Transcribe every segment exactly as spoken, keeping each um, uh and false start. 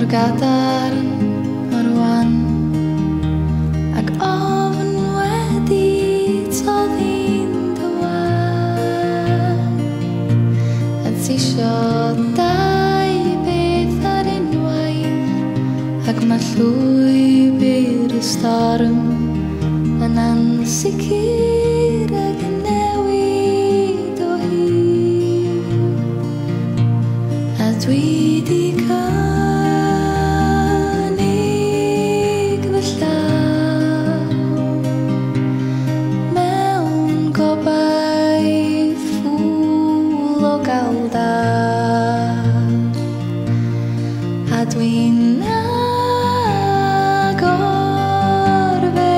mor gadar mor wan ag ofn wedi toddi'n dywad a tisio dau beth ar unwaith ag mae llwybr y storm yn ansicr ag yn newid o hyd a dwi di cynnig fy llaw mewn gobaith ffwl o gael dad a dwi'n agor fy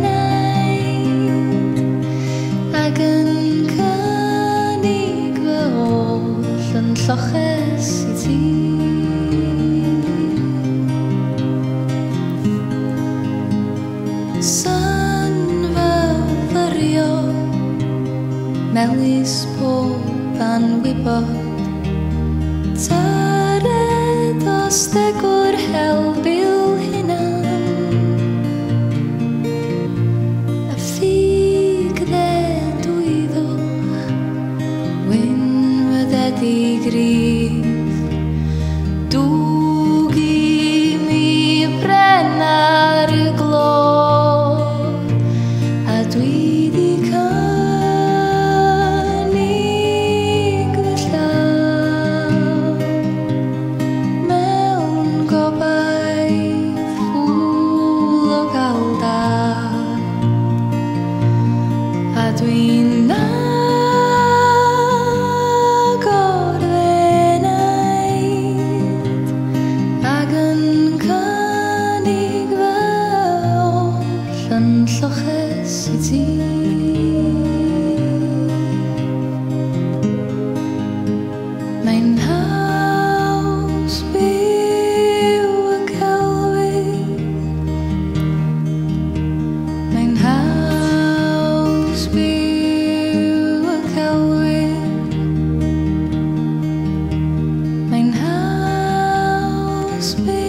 enaid ac yn cynnig fy holl yn lloches i ti. Sun fy ddyrio melys pob anwybod tyred o stegwr helbil hunan a ffug ddedwyddwch wyn fyddedi gryf dwg i mi brena'r glod a dwi di cynnig fy llaw mewn gobaith ffwl o gael dad a dwi'n agor fy enaid ac yn cynnig fy holl yn lloches i ti. Mae'n haws byw y celwydd Mae'n haws byw y celwydd Mae'n haws byw